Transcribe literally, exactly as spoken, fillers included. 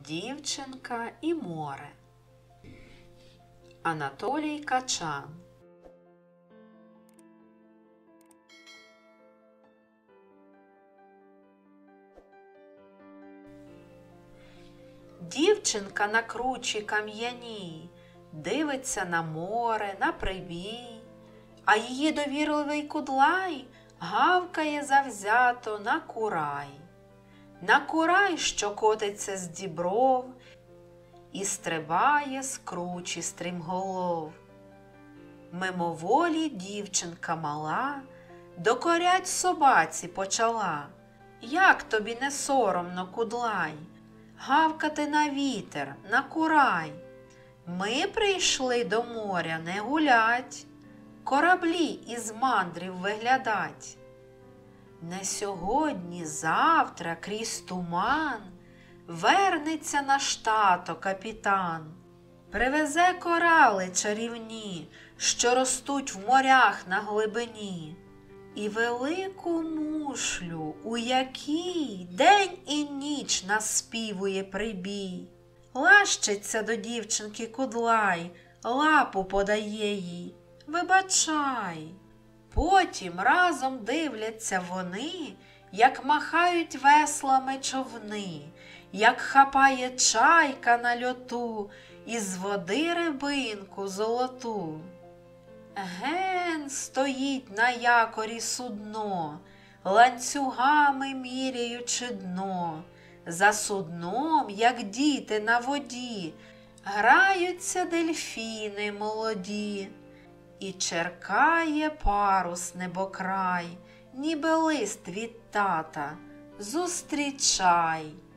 Дівчинка і море. Анатолій Качан. Дівчинка на кручі кам'яній дивиться на море, на прибій, а її довірливий кудлай гавкає завзято на курай. На курай, що котиться з дібров і стрибає з кручі стрімголов. Мимоволі дівчинка мала докорять собаці почала. Як тобі не соромно, кудлай, гавкати на вітер, на курай? Ми прийшли до моря не гулять, кораблі із мандрів виглядать. Не сьогодні, завтра крізь туман вернеться наш тато капітан. Привезе корали чарівні, що ростуть в морях на глибині, і велику мушлю, у якій день і ніч наспівує прибій. Лащиться до дівчинки кудлай, лапу подає їй: вибачай. Потім разом дивляться вони, як махають веслами човни, як хапає чайка на льоту із води рибинку золоту. Ген стоїть на якорі судно, ланцюгами міряючи дно. За судном, як діти на воді, граються дельфіни молоді. І черкає парус небокрай, ніби лист від тата: зустрічай.